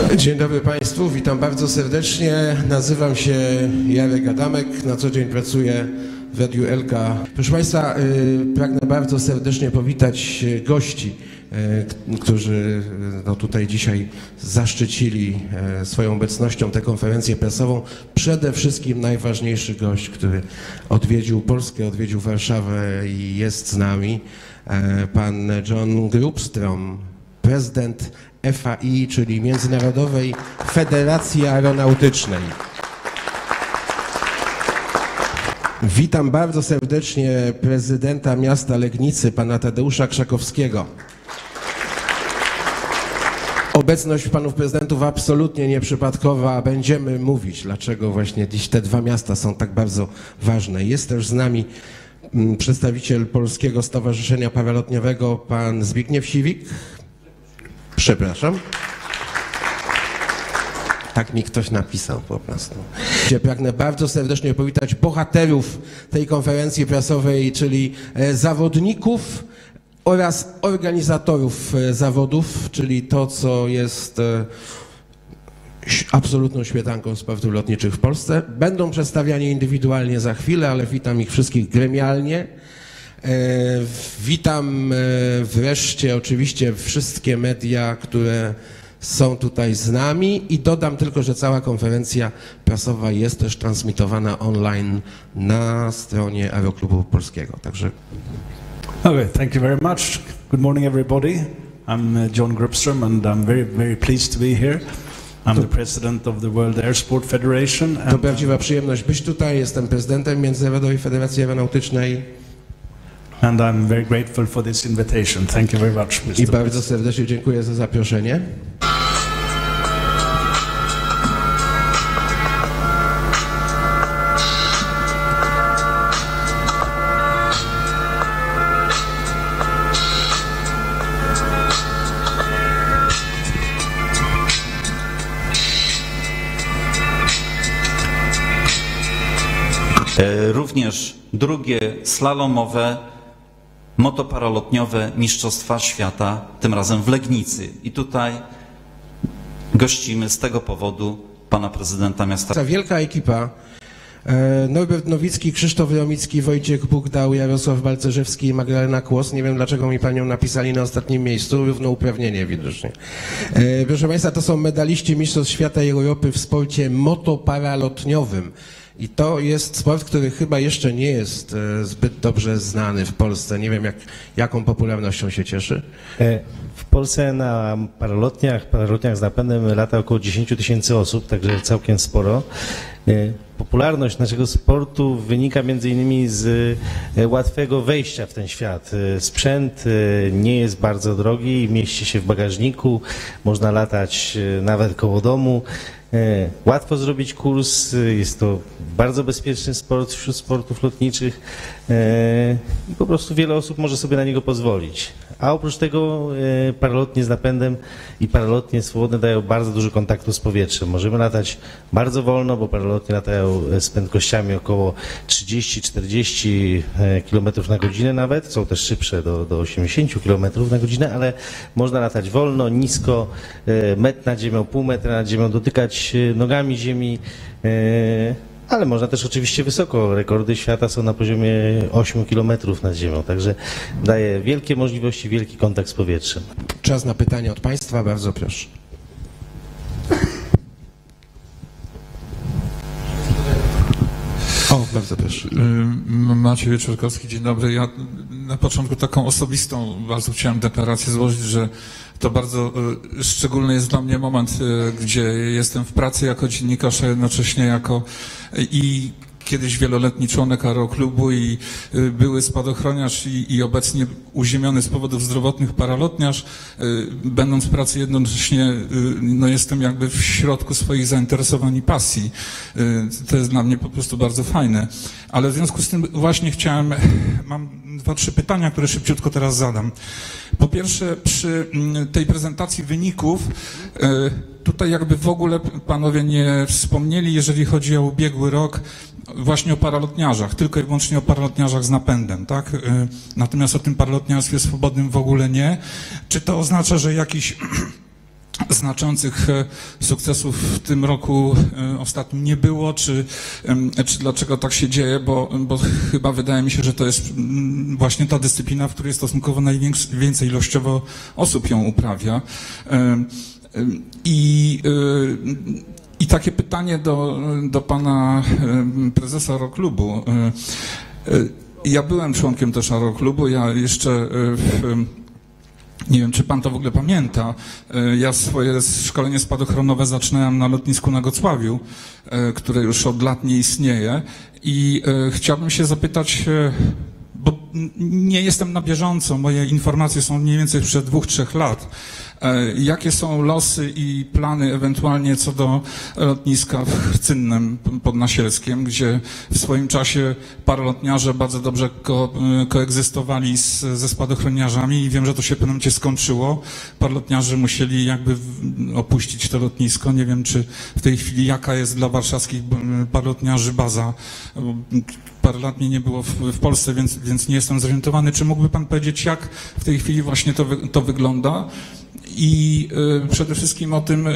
Dzień dobry Państwu, witam bardzo serdecznie. Nazywam się Jarek Adamek, na co dzień pracuję w Radiu Elka. Proszę Państwa, pragnę bardzo serdecznie powitać gości, którzy tutaj dzisiaj zaszczycili swoją obecnością tę konferencję prasową. Przede wszystkim najważniejszy gość, który odwiedził Polskę, odwiedził Warszawę i jest z nami, pan John Grubstrom, prezydent FAI, czyli Międzynarodowej Federacji Aeronautycznej. Witam bardzo serdecznie prezydenta miasta Legnicy, pana Tadeusza Krzakowskiego. Obecność panów prezydentów absolutnie nieprzypadkowa. Będziemy mówić, dlaczego właśnie dziś te dwa miasta są tak bardzo ważne. Jest też z nami przedstawiciel Polskiego Stowarzyszenia Paralotniowego, pan Zbigniew Siwik. Przepraszam. Tak mi ktoś napisał po prostu. Pragnę bardzo serdecznie powitać bohaterów tej konferencji prasowej, czyli zawodników oraz organizatorów zawodów, czyli to, co jest absolutną świetanką sportów lotniczych w Polsce. Będą przedstawiani indywidualnie za chwilę, ale witam ich wszystkich gremialnie. Witam wreszcie oczywiście wszystkie media, które są tutaj z nami i dodam tylko, że cała konferencja prasowa jest też transmitowana online na stronie Aeroklubu Polskiego. Także... Okay, thank you very much. Good morning everybody. I'm John Grubstrom and I'm very pleased to be here. I'm the president of the World Air Sport Federation. To prawdziwa przyjemność być tutaj. Jestem prezydentem Międzynarodowej Federacji Aeronautycznej. And I'm very grateful for this invitation. Thank you very much, Mr. I bardzo serdecznie dziękuję za zaproszenie. Również drugie slalomowe, motoparalotniowe Mistrzostwa Świata, tym razem w Legnicy. I tutaj gościmy z tego powodu pana prezydenta miasta. Ta wielka ekipa, Norbert Nowicki, Krzysztof Romicki, Wojciech Bugdał, Jarosław Balcerzewski i Magdalena Kłos. Nie wiem, dlaczego mi panią napisali na ostatnim miejscu, równouprawnienie widocznie. Proszę Państwa, to są medaliści Mistrzostw Świata i Europy w sporcie motoparalotniowym. I to jest sport, który chyba jeszcze nie jest zbyt dobrze znany w Polsce. Nie wiem, jaką popularnością się cieszy. W Polsce na paralotniach z napędem lata około 10 000 osób, także całkiem sporo. Popularność naszego sportu wynika między innymi z łatwego wejścia w ten świat. Sprzęt nie jest bardzo drogi, mieści się w bagażniku, można latać nawet koło domu. Łatwo zrobić kurs, jest to bardzo bezpieczny sport wśród sportów lotniczych i po prostu wiele osób może sobie na niego pozwolić. A oprócz tego paralotnie z napędem i paralotnie swobodne dają bardzo dużo kontaktu z powietrzem. Możemy latać bardzo wolno, bo paralotnie latają z prędkościami około 30-40 km na godzinę nawet. Są też szybsze do 80 km na godzinę, ale można latać wolno, nisko, metr nad ziemią, pół metra nad ziemią, dotykać nogami ziemi, ale można też oczywiście wysoko. Rekordy świata są na poziomie 8 km nad ziemią, także daje wielkie możliwości, wielki kontakt z powietrzem. Czas na pytania od Państwa, bardzo proszę. O, bardzo proszę. Maciej Wieczorkowski, dzień dobry. Ja na początku taką osobistą bardzo chciałem deklarację złożyć, że to bardzo szczególny jest dla mnie moment, gdzie jestem w pracy jako dziennikarz, a jednocześnie jako i kiedyś wieloletni członek Aeroklubu i były spadochroniarz i obecnie uziemiony z powodów zdrowotnych paralotniarz. Będąc w pracy jednocześnie no jestem jakby w środku swoich zainteresowań i pasji. To jest dla mnie po prostu bardzo fajne. Ale w związku z tym właśnie mam 2-3 pytania, które szybciutko teraz zadam. Po pierwsze, przy tej prezentacji wyników tutaj jakby w ogóle panowie nie wspomnieli, jeżeli chodzi o ubiegły rok, właśnie o paralotniarzach, tylko i wyłącznie o paralotniarzach z napędem, tak? Natomiast o tym paralotniarstwie swobodnym w ogóle nie. Czy to oznacza, że jakiś znaczących sukcesów w tym roku ostatnim nie było, czy dlaczego tak się dzieje, bo chyba wydaje mi się, że to jest właśnie ta dyscyplina, w której stosunkowo najwięcej ilościowo osób ją uprawia. I takie pytanie do pana prezesa Aeroklubu. Ja byłem członkiem też Aeroklubu, ja jeszcze nie wiem, czy pan to w ogóle pamięta. Ja swoje szkolenie spadochronowe zaczynałem na lotnisku na Gocławiu, które już od lat nie istnieje. I chciałbym się zapytać, bo nie jestem na bieżąco, moje informacje są mniej więcej sprzed 2-3 lat. Jakie są losy i plany ewentualnie co do lotniska w Cynnem pod Nasielskiem, gdzie w swoim czasie paralotniarze bardzo dobrze koegzystowali ze spadochroniarzami i wiem, że to się w pewnym momencie skończyło. Paralotniarze musieli jakby opuścić to lotnisko. Nie wiem, czy w tej chwili jaka jest dla warszawskich paralotniarzy baza. Parę lat mnie nie było w Polsce, więc nie jestem zorientowany. Czy mógłby pan powiedzieć, jak w tej chwili właśnie to wygląda? I przede wszystkim o tym,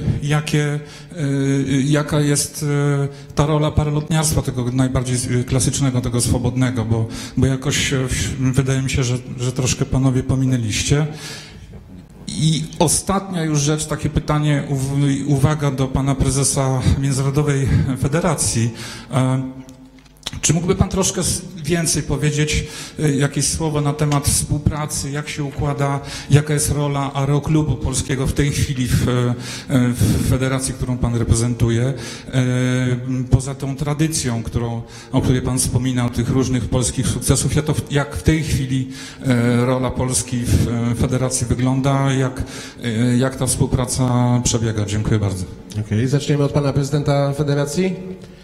jaka jest ta rola paralotniarstwa, tego najbardziej klasycznego, tego swobodnego, bo jakoś wydaje mi się, że troszkę panowie pominęliście. I ostatnia już rzecz, takie pytanie, uwaga do pana prezesa Międzynarodowej Federacji. Czy mógłby pan troszkę więcej powiedzieć, jakieś słowo na temat współpracy, jak się układa, jaka jest rola Aeroklubu Polskiego w tej chwili w federacji, którą pan reprezentuje, poza tą tradycją, o której pan wspominał, tych różnych polskich sukcesów, jak w tej chwili rola Polski w federacji wygląda, jak ta współpraca przebiega? Dziękuję bardzo. Okej, zaczniemy od pana prezydenta federacji.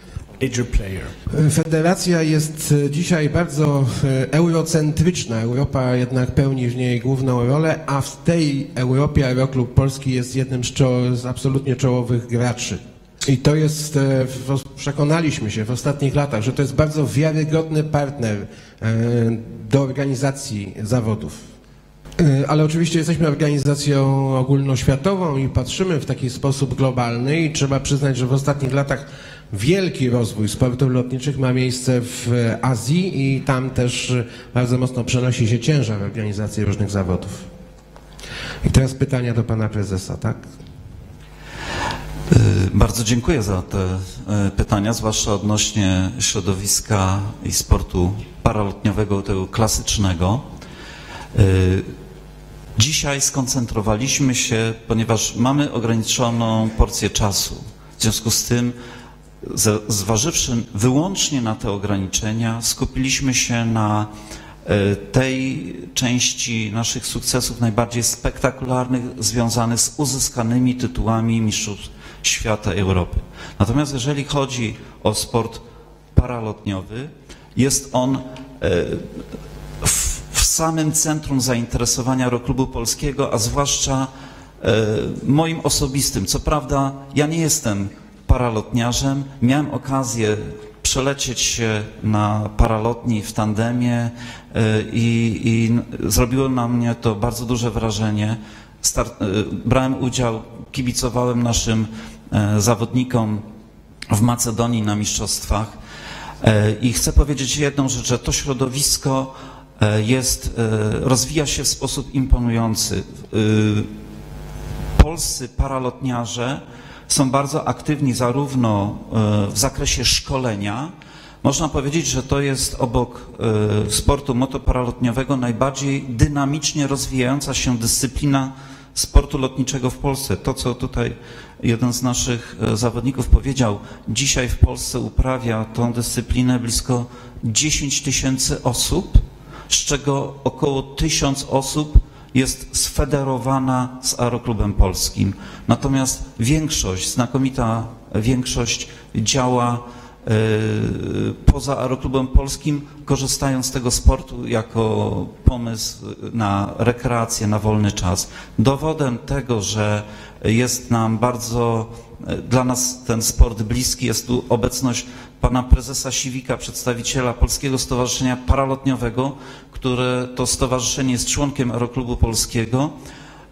Federacja jest dzisiaj bardzo eurocentryczna. Europa jednak pełni w niej główną rolę, a w tej Europie Aeroklub Polski jest jednym z absolutnie czołowych graczy. I to jest, przekonaliśmy się w ostatnich latach, że to jest bardzo wiarygodny partner do organizacji zawodów. Ale oczywiście jesteśmy organizacją ogólnoświatową i patrzymy w taki sposób globalny i trzeba przyznać, że w ostatnich latach wielki rozwój sportów lotniczych ma miejsce w Azji i tam też bardzo mocno przenosi się ciężar organizacji różnych zawodów. I teraz pytania do pana prezesa, tak? Bardzo dziękuję za te pytania, zwłaszcza odnośnie środowiska i sportu paralotniowego, tego klasycznego. Dzisiaj skoncentrowaliśmy się, ponieważ mamy ograniczoną porcję czasu. W związku z tym, zważywszy wyłącznie na te ograniczenia, skupiliśmy się na tej części naszych sukcesów najbardziej spektakularnych, związanych z uzyskanymi tytułami mistrzów świata Europy. Natomiast jeżeli chodzi o sport paralotniowy, jest on w samym centrum zainteresowania Aeroklubu Polskiego, a zwłaszcza moim osobistym. Co prawda ja nie jestem paralotniarzem, miałem okazję przelecieć się na paralotni w tandemie i zrobiło na mnie to bardzo duże wrażenie. Brałem udział, kibicowałem naszym zawodnikom w Macedonii na mistrzostwach i chcę powiedzieć jedną rzecz, że to środowisko rozwija się w sposób imponujący. Polscy paralotniarze są bardzo aktywni zarówno w zakresie szkolenia. Można powiedzieć, że to jest obok sportu motoparalotniowego najbardziej dynamicznie rozwijająca się dyscyplina sportu lotniczego w Polsce. To, co tutaj jeden z naszych zawodników powiedział, dzisiaj w Polsce uprawia tą dyscyplinę blisko 10 000 osób, z czego około 1000 osób jest sfederowana z Aeroklubem Polskim. Natomiast znakomita większość działa poza Aeroklubem Polskim, korzystając z tego sportu jako pomysł na rekreację, na wolny czas. Dowodem tego, że jest nam dla nas ten sport bliski, jest tu obecność pana prezesa Siwika, przedstawiciela Polskiego Stowarzyszenia Paralotniowego, które to stowarzyszenie jest członkiem Aeroklubu Polskiego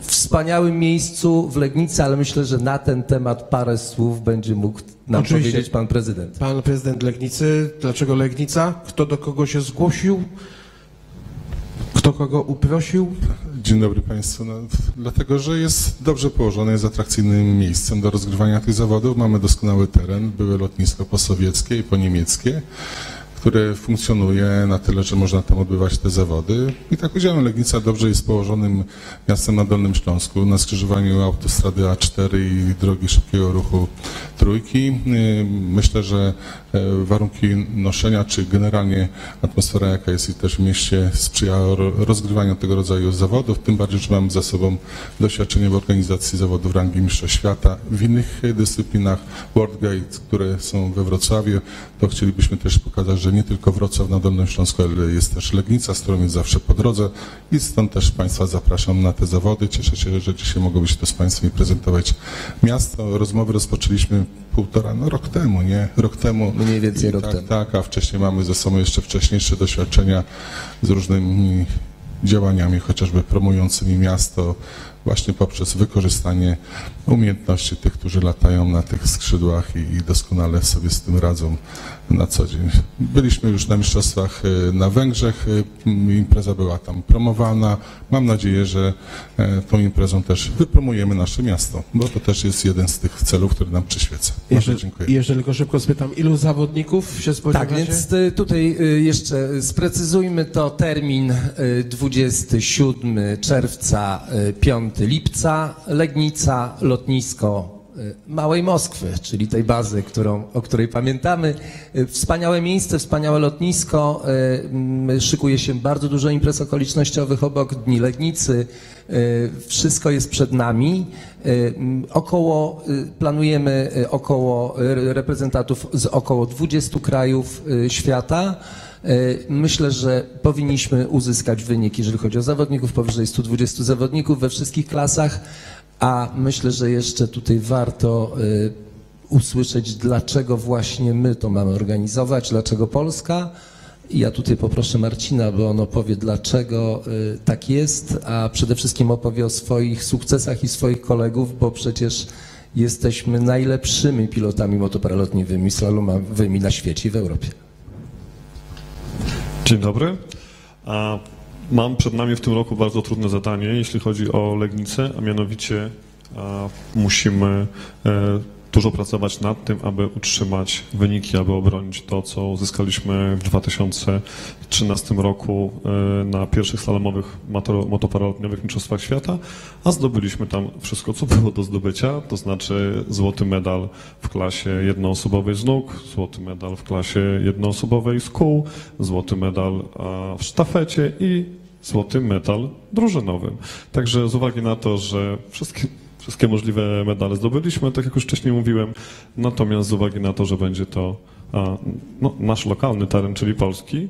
wspaniałym miejscu w Legnicy, ale myślę, że na ten temat parę słów będzie mógł nam Oczywiście. powiedzieć pan prezydent. Pan prezydent Legnicy, dlaczego Legnica? Kto do kogo się zgłosił? Kto kogo uprosił? Dzień dobry Państwu. No, dlatego, że jest dobrze położone, jest atrakcyjnym miejscem do rozgrywania tych zawodów. Mamy doskonały teren, były lotnisko posowieckie i poniemieckie, które funkcjonuje na tyle, że można tam odbywać te zawody. I tak powiedziałem, Legnica dobrze jest położonym miastem na Dolnym Śląsku, na skrzyżowaniu autostrady A4 i drogi szybkiego ruchu Trójki. Myślę, że warunki noszenia, czy generalnie atmosfera, jaka jest i też w mieście, sprzyja rozgrywaniu tego rodzaju zawodów, tym bardziej, że mamy za sobą doświadczenie w organizacji zawodów rangi Mistrzostw Świata w innych dyscyplinach, World Gate, które są we Wrocławiu. To chcielibyśmy też pokazać, że nie tylko Wrocław na Dolnym Śląsku, ale jest też Legnica, z którą jest zawsze po drodze i stąd też Państwa zapraszam na te zawody. Cieszę się, że dzisiaj mogę być tu z Państwem i prezentować miasto. Rozmowy rozpoczęliśmy rok temu, nie? Rok temu. Mniej więcej rok temu. Tak, a wcześniej mamy ze sobą jeszcze wcześniejsze doświadczenia z różnymi działaniami, chociażby promującymi miasto, właśnie poprzez wykorzystanie umiejętności tych, którzy latają na tych skrzydłach i doskonale sobie z tym radzą na co dzień. Byliśmy już na mistrzostwach na Węgrzech, impreza była tam promowana. Mam nadzieję, że tą imprezą też wypromujemy nasze miasto, bo to też jest jeden z tych celów, który nam przyświeca. Bardzo dziękuję. Jeszcze tylko szybko spytam, ilu zawodników się spodziewacie? Tak, więc tutaj jeszcze sprecyzujmy to, termin 27 czerwca, 5 lipca, Legnica, lotnisko Małej Moskwy, czyli tej bazy, o której pamiętamy. Wspaniałe miejsce, wspaniałe lotnisko, szykuje się bardzo dużo imprez okolicznościowych obok Dni Legnicy, wszystko jest przed nami. Planujemy około reprezentantów z około 20 krajów świata. Myślę, że powinniśmy uzyskać wynik, jeżeli chodzi o zawodników, powyżej 120 zawodników we wszystkich klasach, a myślę, że jeszcze tutaj warto usłyszeć, dlaczego właśnie my to mamy organizować, dlaczego Polska. I ja tutaj poproszę Marcina, bo on opowie, dlaczego tak jest, a przede wszystkim opowie o swoich sukcesach i swoich kolegów, bo przecież jesteśmy najlepszymi pilotami motoparalotniowymi, slalomowymi na świecie i w Europie. Dzień dobry. Mam przed nami w tym roku bardzo trudne zadanie, jeśli chodzi o Legnicę, a mianowicie musimy dużo pracować nad tym, aby utrzymać wyniki, aby obronić to, co uzyskaliśmy w 2013 roku na pierwszych slalomowych motoparalotniowych mistrzostwach świata, a zdobyliśmy tam wszystko, co było do zdobycia, to znaczy złoty medal w klasie jednoosobowej z nóg, złoty medal w klasie jednoosobowej z kół, złoty medal w sztafecie i złoty medal drużynowym. Także z uwagi na to, że wszystkie możliwe medale zdobyliśmy, tak jak już wcześniej mówiłem, natomiast z uwagi na to, że będzie to nasz lokalny teren, czyli polski,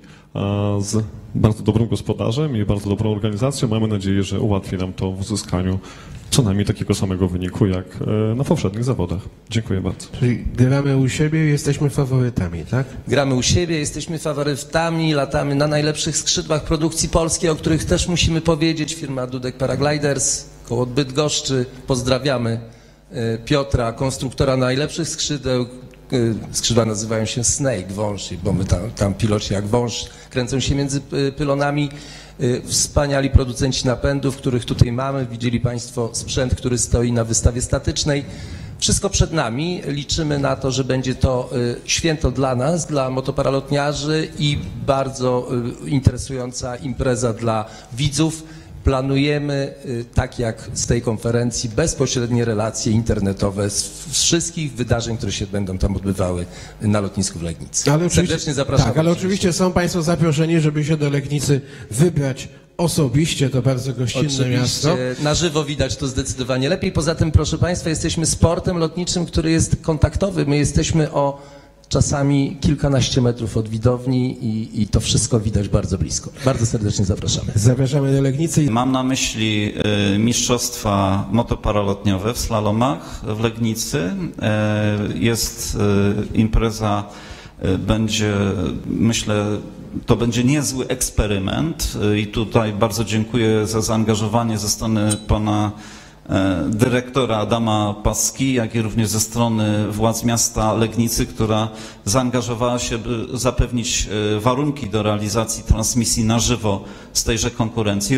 z bardzo dobrym gospodarzem i bardzo dobrą organizacją, mamy nadzieję, że ułatwi nam to w uzyskaniu co najmniej takiego samego wyniku jak na poprzednich zawodach. Dziękuję bardzo. Czyli gramy u siebie i jesteśmy faworytami, tak? Gramy u siebie, jesteśmy faworytami, latamy na najlepszych skrzydłach produkcji polskiej, o których też musimy powiedzieć. Firma Dudek Paragliders, koło Bydgoszczy. Pozdrawiamy Piotra, konstruktora najlepszych skrzydeł. Skrzydła nazywają się Snake, wąż, bo my tam piloci jak wąż kręcą się między pylonami. Wspaniali producenci napędów, których tutaj mamy. Widzieli Państwo sprzęt, który stoi na wystawie statycznej. Wszystko przed nami. Liczymy na to, że będzie to święto dla nas, dla motoparalotniarzy i bardzo interesująca impreza dla widzów. Planujemy, tak jak z tej konferencji, bezpośrednie relacje internetowe z wszystkich wydarzeń, które się będą tam odbywały na lotnisku w Legnicy. Serdecznie zapraszam. Tak, ale oczywiście są Państwo zaproszeni, żeby się do Legnicy wybrać osobiście, to bardzo gościnne miasto. Na żywo widać to zdecydowanie lepiej. Poza tym, proszę Państwa, jesteśmy sportem lotniczym, który jest kontaktowy. My jesteśmy o czasami kilkanaście metrów od widowni i to wszystko widać bardzo blisko. Bardzo serdecznie zapraszamy. Zapraszamy do Legnicy. Mam na myśli mistrzostwa motoparalotniowe w slalomach w Legnicy. Jest impreza, będzie, myślę, to będzie niezły eksperyment i tutaj bardzo dziękuję za zaangażowanie ze strony pana dyrektora Adama Paski, jak i również ze strony władz miasta Legnicy, która zaangażowała się, by zapewnić warunki do realizacji transmisji na żywo z tejże konkurencji.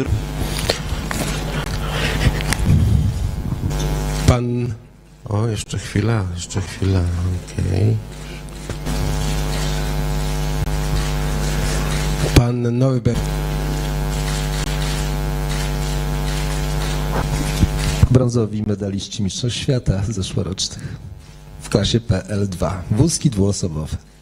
Pan... O, jeszcze chwila, okej. Pan Norbert. Brązowi medaliści Mistrzostw Świata zeszłorocznych w klasie PL2. Wózki dwuosobowe.